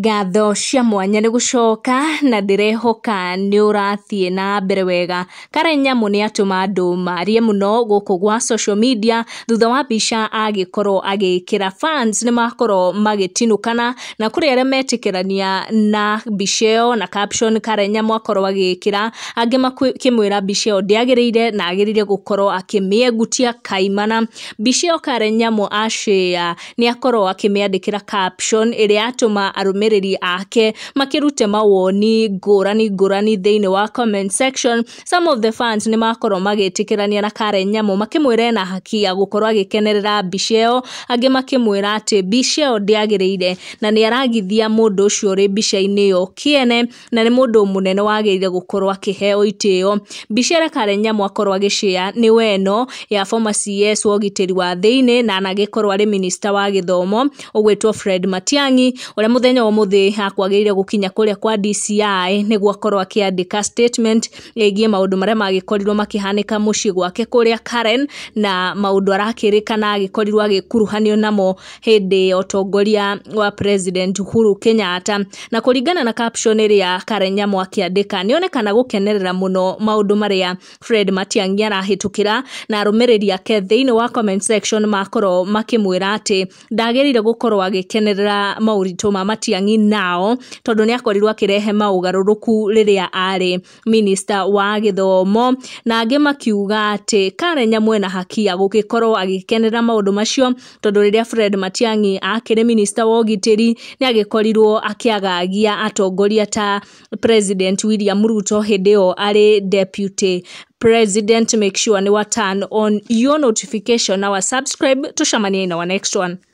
Ngatho cia mwanya ni gucoka na ndirehoka ni urathie na mbere wega. Karen Nyamu ni atuma andu marie muno guku gwa social media thutha wa bica agikorwo agikira. Fans ni makorwo magitinukana na kuri aria metikirania na bica na caption Karen Nyamu akorwo agikira, angi makimwira bica ndiagirire na agirire gukorwo akimiegutia kaimana. Bica Karen Nyamu ashare ni akorwo akimiandikira caption iria atuma arumiriri ake makirute mawoni ngurani thiini wa comment section. Some of the fans ni makorwo magitikirania na Karen Nyamu makimwira na haki ya gukorwo agikenerera bica, angi makimwira ati bica ndiagirire na ni aragithia mundu ucio ri bica-ini yo kiene na ni mundu munene wagirire gukorwo akiheo itio. Bica ya Karen Nyamu akorwo agishare ni weno ya former CS wa ugitiri wa thiini na anagikorwo ari minister wa githomo ugwitwo Fred Matiang'i, uria muthenya wa muthi akwagirire gukinya kuria kwa DCI niguo akorwo akiandika statement yegie maundu maria magikorirwo makihanika mucii gwake kuria Karen na maundu arakirikana agikorirwo agikuruhanio namo hindi otongoria wa President Uhuru Kenyatta. Na kuringana na caption iria Karen Nyamu akiandika nionekana gukenerera muno maundu maria Fred Matiang'i arahitukira na arumiriri ake thiini wa comment section makorwo makimwira ati ndagirire gukorwo agikenerera maurito ma Matiang'i nao tondu ni akorirwo akirehe maugaruruku riria ari minister wa githomo, na angi makiuga ati Karen Nyamu ena haki ya gugikorwo agikenerera maundu macio tondu riria Fred Matiang'i akire minister wa ugitiri ni agikorirwo akiagagia atongoria ta President William Ruto hindeo ari deputy president. Make sure ni turn on your notification na subscribe. Tushamanie in our next one.